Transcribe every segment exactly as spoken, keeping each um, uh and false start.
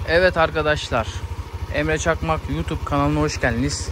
Evet arkadaşlar, Emre Çakmak YouTube kanalına hoş geldiniz.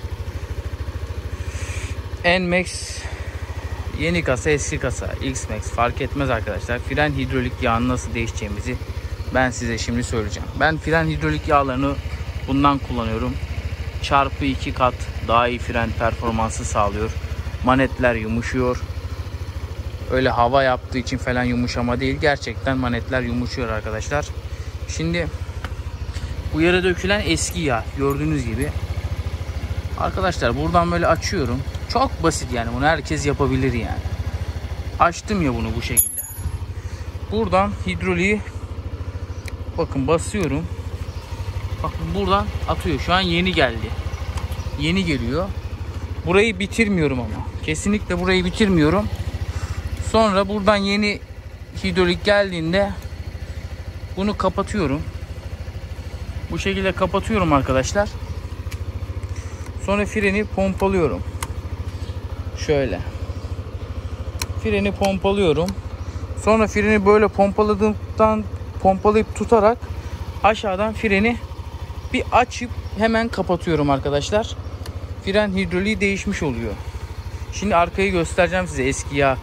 N-Max yeni kasa, eski kasa, X-Max fark etmez arkadaşlar. Fren hidrolik yağını nasıl değişeceğimizi ben size şimdi söyleyeceğim. Ben fren hidrolik yağlarını bundan kullanıyorum. Çarpı iki kat daha iyi fren performansı sağlıyor. Manetler yumuşuyor. Öyle hava yaptığı için falan yumuşama değil. Gerçekten manetler yumuşuyor arkadaşlar. Şimdi bu yere dökülen eski yağ gördüğünüz gibi. Arkadaşlar buradan böyle açıyorum. Çok basit yani, bunu herkes yapabilir yani. Açtım ya bunu bu şekilde. Buradan hidroliği bakın basıyorum. Bakın buradan atıyor. Şu an yeni geldi. Yeni geliyor. Burayı bitirmiyorum ama. Kesinlikle burayı bitirmiyorum. Sonra buradan yeni hidrolik geldiğinde bunu kapatıyorum. Bu şekilde kapatıyorum arkadaşlar. Sonra freni pompalıyorum. Şöyle. Freni pompalıyorum. Sonra freni böyle pompaladığımdan pompalayıp tutarak aşağıdan freni bir açıp hemen kapatıyorum arkadaşlar. Fren hidroliği değişmiş oluyor. Şimdi arkayı göstereceğim size eski yağ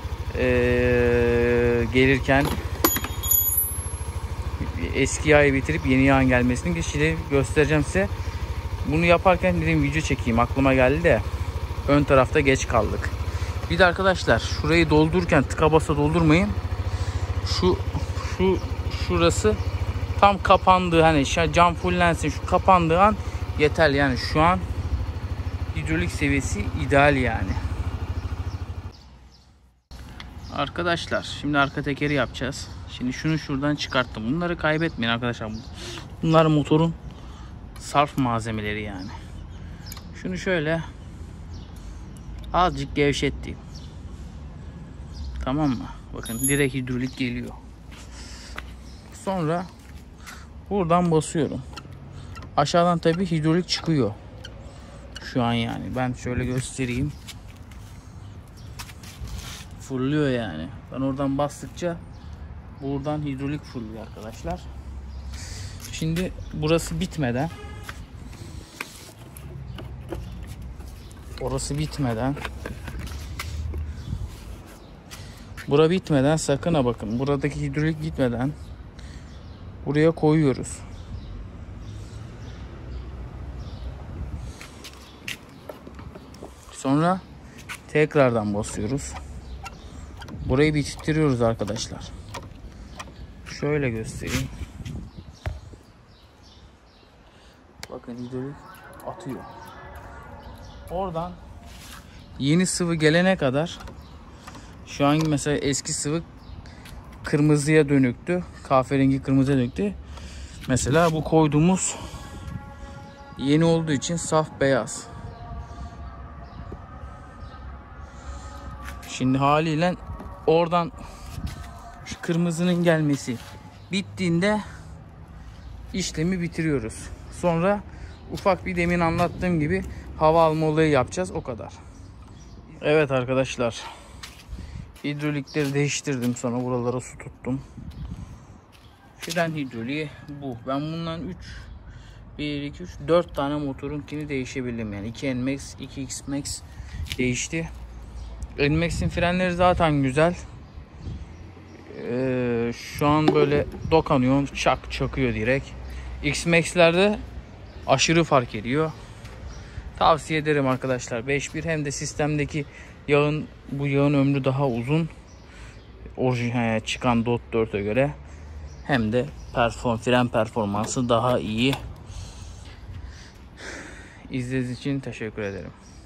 ee, gelirken. Eski yağı bitirip yeni yağın gelmesini şimdi göstereceğim size. Bunu yaparken dedim video çekeyim, aklıma geldi de ön tarafta geç kaldık. Bir de arkadaşlar şurayı doldururken tıka basa doldurmayın. Şu şu şurası tam kapandığı, hani cam fullensin, şu kapandığı an yeterli yani. Şu an hidrolik seviyesi ideal yani. Arkadaşlar şimdi arka tekeri yapacağız. Şimdi şunu şuradan çıkarttım. Bunları kaybetmeyin arkadaşlar. Bunlar motorun sarf malzemeleri yani. Şunu şöyle azıcık gevşettim. Tamam mı? Bakın direkt hidrolik geliyor. Sonra buradan basıyorum. Aşağıdan tabi hidrolik çıkıyor. Şu an yani. Ben şöyle göstereyim. Fırlıyor yani. Ben oradan bastıkça buradan hidrolik fırlıyor arkadaşlar. Şimdi burası bitmeden, orası bitmeden, bura bitmeden sakın ha bakın, buradaki hidrolik gitmeden buraya koyuyoruz. Sonra tekrardan basıyoruz. Burayı bitiriyoruz arkadaşlar. Şöyle göstereyim. Bakın hidrolik atıyor. Oradan yeni sıvı gelene kadar, şu an mesela eski sıvı kırmızıya dönüktü. Kahverengi kırmızıya dönüktü. Mesela bu koyduğumuz yeni olduğu için saf beyaz. Şimdi haliyle oradan şu kırmızının gelmesi bittiğinde işlemi bitiriyoruz. Sonra ufak bir demin anlattığım gibi hava alma olayı yapacağız, o kadar. Evet arkadaşlar, hidrolikleri değiştirdim, sonra buralara su tuttum. Fren hidroliği bu. Ben bundan üç bir iki üç dört tane motorunkini değişebildim yani. iki N-Max, iki X-Max değişti. N-Max'in frenleri zaten güzel. Ee, şu an böyle dokanıyor, çak çakıyor direkt. X-Max'lerde aşırı fark ediyor. Tavsiye ederim arkadaşlar. beş bir hem de sistemdeki yağın, bu yağın ömrü daha uzun. Orijinal çıkan Dot dört'e göre. Hem de perform, fren performansı daha iyi. İzlediğiniz için teşekkür ederim.